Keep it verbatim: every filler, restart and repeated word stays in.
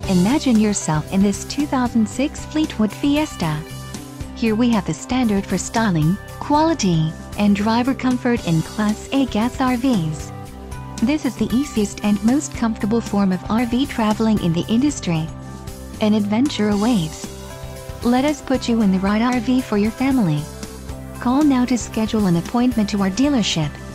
Imagine yourself in this two thousand six Fleetwood Fiesta. Here we have the standard for styling, quality, and driver comfort in Class A gas R Vs. This is the easiest and most comfortable form of R V traveling in the industry. An adventure awaits. Let us put you in the right R V for your family. Call now to schedule an appointment to our dealership.